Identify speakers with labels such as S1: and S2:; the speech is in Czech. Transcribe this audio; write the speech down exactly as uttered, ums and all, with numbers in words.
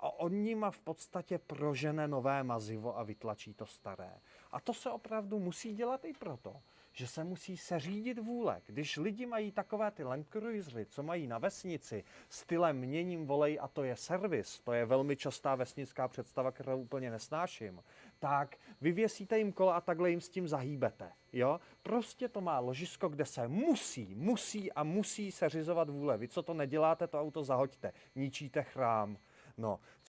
S1: a on nima v podstatě prožene nové mazivo a vytlačí to staré. A to se opravdu musí dělat i proto, že se musí seřídit vůle. Když lidi mají takové ty Land Cruisery, co mají na vesnici, stylem měním volej a to je servis, to je velmi častá vesnická představa, kterou úplně nesnáším, tak vyvěsíte jim kola a takhle jim s tím zahýbete. Jo? Prostě to má ložisko, kde se musí, musí a musí seřizovat vůle. Vy, co to neděláte, to auto zahoďte, ničíte chrám. No,